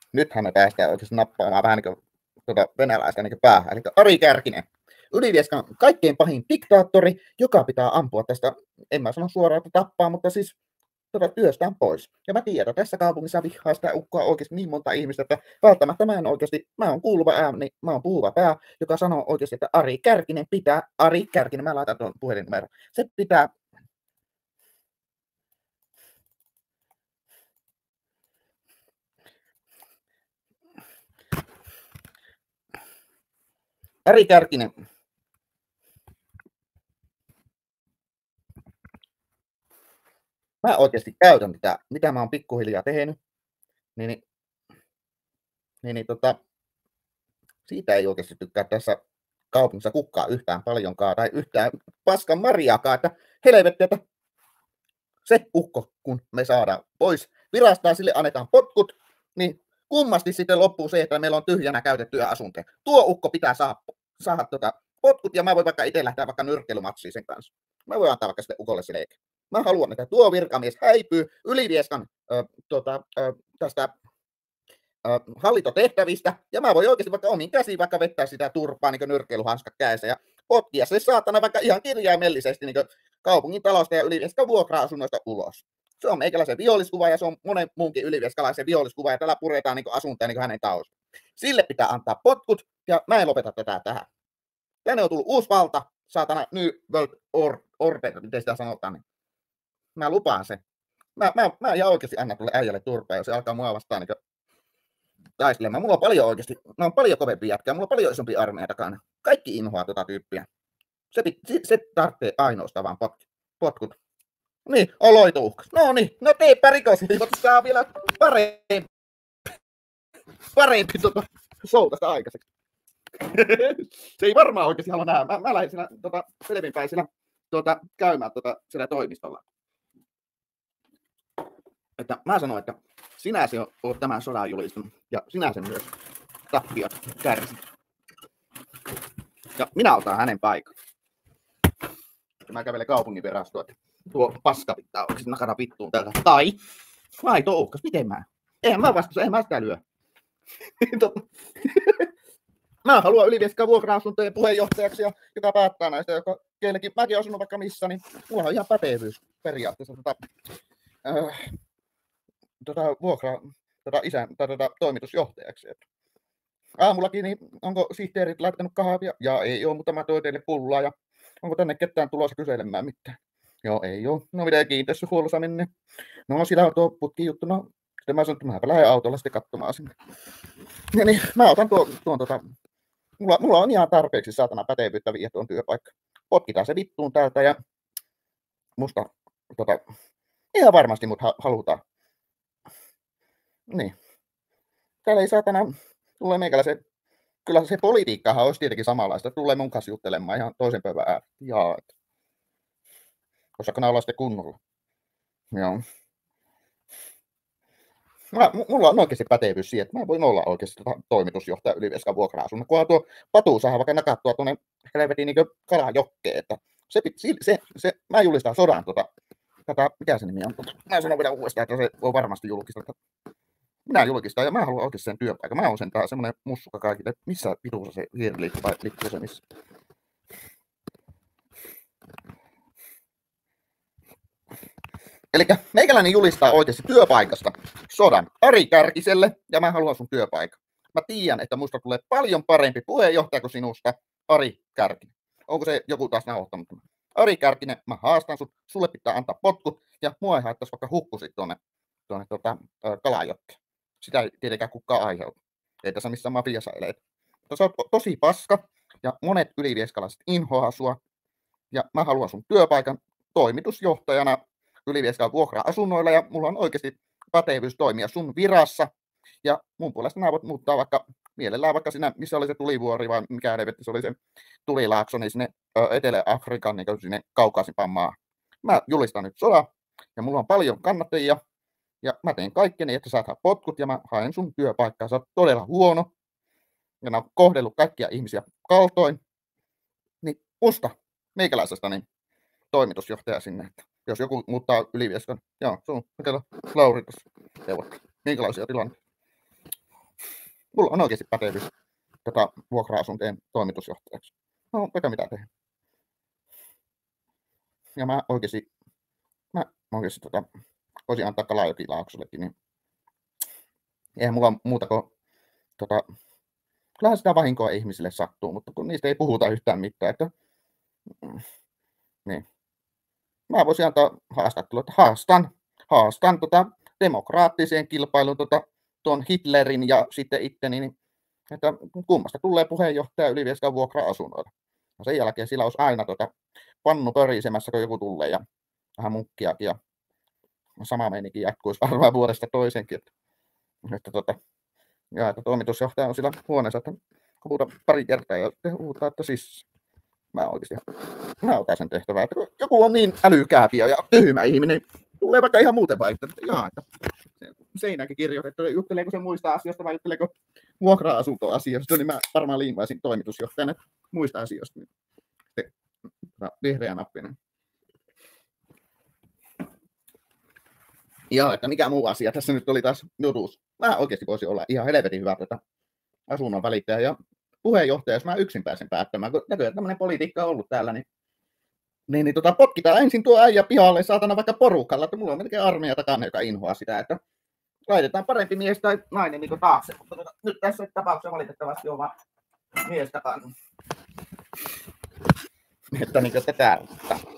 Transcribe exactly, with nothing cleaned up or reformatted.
Nythän me päästään oikeasti nappaamaan vähän niin kuin tuota venäläistä niin kuin päähän. Eli Ari Kärkinen, Ylivieskan kaikkein pahin diktaattori, joka pitää ampua tästä, en mä sano suoraan, että tappaa, mutta siis tuota työstään pois. Ja mä tiedän, tässä kaupungissa vihaa sitä ukkoa oikeasti niin monta ihmistä, että välttämättä mä en oikeasti, mä oon kuuluva ääni, mä oon puhuva pää, joka sanoo oikeasti, että Ari Kärkinen pitää, Ari Kärkinen, mä laitan tuon puhelinnumeron, se pitää. Ari Kärkinen. Mä oikeasti käytän tätä, mitä mä oon pikkuhiljaa tehnyt, niin, niin, niin, niin tota, siitä ei oikeasti tykkää tässä kaupungissa kukaan yhtään paljonkaan tai yhtään paskan marjaakaan, että helvetti, että se ukko, kun me saadaan pois virastaan, sille annetaan potkut, niin kummasti sitten loppuu se, että meillä on tyhjänä käytettyjä asuntoja. Tuo ukko pitää saada, saada tota potkut, ja mä voin vaikka itse lähteä vaikka nyrkkeilymatsiin sen kanssa. Mä voin antaa vaikka sitten ukolle se leike. Mä haluan, että tuo virkamies häipyy Ylivieskan ö, tota, ö, tästä ö, hallintotehtävistä, ja mä voin oikeasti vaikka omin käsiin vaikka vettää sitä turpaa niin nyrkkeilyhanskat kädessä, ja potkia se saatana vaikka ihan kirjaimellisesti niin kaupungin talosta ja Ylivieskan vuokra-asunnoista ulos. Se on meikäläisen viholliskuva ja se on monen muunkin ylivieskalaisen viholliskuva ja tällä puretaan niin asuntoja niin hänen taustaan. Sille pitää antaa potkut ja mä en lopeta tätä tähän. Tänne on tullut uusi valta, saatana New World Order, miten sitä sanotaan. Niin mä lupaan sen. Mä, mä, mä ihan oikeasti annan tulle äijälle turpaa, jos se alkaa mua vastaan niin taistelemaan. Mulla on paljon oikeasti, mä oon paljon kovempi jätkää, mulla on paljon isompi armeija takana. Kaikki inhoaa tota tyyppiä. Se, se, se tarvitsee ainoastaan vaan potkut. potkut. Niin, oloitu uhkas. No niin, no teepä rikosilmoitus, saa vielä parempi, parempi tota, show tästä aikaiseksi. Se ei varmaan oikeasti halua nähdä. Mä, mä lähdin siinä tota, selvinpäin siinä tota, käymään tota, siellä toimistolla. Että mä sanon, että sinä se oot tämän sodan julistanut ja sinä sen myös tappiot kärsit. Ja minä otan hänen paikan. Mä kävelen kaupungin virastoon, että tuo paska pitää oikeasti nakata vittuun täältä. Tai, vai tuo uhkas, miten mä? Eihän mä vastuussa, eihän mä sitä lyö. Mä haluan Ylivieskan vuokra-asuntojen puheenjohtajaksi, ja, joka päättää näistä, joka keillekin, mäkin asunut vaikka missä, niin mulla on ihan pätevyys periaatteessa tota, äh, tota vuokra, tota isän, tai tota toimitusjohtajaksi. Että aamullakin, niin onko sihteerit laittanut kahvia? Ja ei ole, mutta mä toin teille pullaa, ja onko tänne ketään tulossa kyselemään mitään? Joo, ei oo. No miten kiinteistöhuollossa menee? No sillä on tuo putki juttu. No sitten mä sanon, että mäpä lähden autolla sitten katsomaan sinne. Ja niin, mä otan tuon, tuon tota, mulla, mulla on ihan tarpeeksi saatana pätevyyttä viiä tuon työpaikka. Potkitaan se vittuun täältä ja musta tota, ihan varmasti mut ha- halutaan. Niin. Täällä ei saatana, tulee meikäläisen, kyllä se politiikkahan olisi tietenkin samanlaista. Tulee mun kanssa juttelemaan ihan toisen päivän ääreen. Jaa, et. Osaako nää olla sitten kunnolla? Joo. Mä, mulla on oikeasti pätevyys siihen, että mä voin olla oikeasti tota toimitusjohtaja Ylivieskan vuokra-asunnon. Kunhan tuo Patu saa vaikka nakattua tuonne helvetin niin kalajokkeen, että se, se, se, mä julistan sodan tota, tätä, mikä se nimi on? Mä sanon vielä uudestaan, että se on varmasti julkista. Minä julkistan ja mä haluan oikeasti sen työpaikan. Mä oon sen tää semmonen mussukka kaikille. Missä pituussa se hiiri liikkuu vai liikkuu se missä? Elikkä meikäläinen julistaa oikeasti työpaikasta sodan Ari Kärkiselle, ja mä haluan sun työpaikan. Mä tiedän, että musta tulee paljon parempi puheenjohtaja kuin sinusta, Ari Kärkinen. Onko se joku taas nauhoittanut? Ari Kärkinen, mä haastan sut, sulle pitää antaa potkut, ja mua ei haittaisi vaikka hukkusit tuonne, tuonne tota, Kalajokkeen. Sitä ei tietenkään kukaan aiheuta. Ei tässä missään mafiassa eleet. Mutta sä oot tosi paska, ja monet ylivieskalaiset inhoaa sua, ja mä haluan sun työpaikan toimitusjohtajana Ylivieskan vuokra-asunnoilla, ja mulla on oikeasti pätevyys toimia sun virassa, ja mun puolesta nämä voit muuttaa vaikka mielellään vaikka siinä, missä oli se tulivuori, vai mikä helvetti se oli se tulilaakso, niin sinne Etelä-Afrikan niin sinne kaukaisimpaan maahan. Mä julistan nyt sodan, ja mulla on paljon kannattajia, ja mä teen kaikkeni, että saat potkut, ja mä haen sun työpaikkaa. Sä oot todella huono, ja mä oon kohdellut kaikkia ihmisiä kaltoin, niin musta meikäläisestä niin toimitusjohtaja sinne, että jos joku muuttaa Ylivieskan, joo, se on, mikä Lauri tuossa neuvottelee. Minkälaisia tilanteita? mulla on oikeasti pätevyys tota, vuokra-asuntojen toimitusjohtajaksi. No, vaikka mitä tehdä. Ja mä oikeasti, mä oikeasti tota, voisin antaa Kalajokilaaksollekin, niin eihän mulla muuta kuin, tota, kyllähän sitä vahinkoa ihmisille sattuu, mutta kun niistä ei puhuta yhtään mitään, että niin. Mä voisin antaa haastattelua, että haastan, haastan tota demokraattiseen kilpailuun tota, tuon Hitlerin ja sitten itteni, niin, että kummasta tulee puheenjohtaja Ylivieskan vuokra-asunnoilla. Ja sen jälkeen sillä olisi aina tota, pannu pörisemässä, kun joku tulee ja vähän munkkiakin ja sama meininki jatkuisi varmaan vuodesta toisenkin. Että, että, tota, ja että toimitusjohtaja on sillä huoneessa, että huuda pari kertaa ja sitten huutaa, että siis mä oikeasti mä otan sen tehtävää, että kun joku on niin älykääpiä ja tyhmä ihminen, tulee vaikka ihan muuten vaikka, että jaa, että seinäkin kirjoitettu, että jutteleeko se muista asioista vai jutteleeko vuokra-asuntoasioista, niin mä varmaan liimaisin toimitusjohtajana muista asioista. Sitten vihreä nappinen. Ja että mikä muu asia tässä nyt oli taas jutuus. Mä oikeasti voisin olla ihan helvetin hyvä tätä asunnon välittäjä ja puheenjohtaja, jos mä yksin pääsen päättämään, kun näköjään tämmöinen politiikka on ollut täällä, niin, niin, niin tota, potkitaan ensin tuo äijä pihalle, saatana vaikka porukalla, että mulla on melkein armeija takana, joka inhoaa sitä, että laitetaan parempi mies tai nainen niin taakse, mutta tota, nyt tässä tapauksessa valitettavasti on vaan mies takana. Että niin kuin tätä.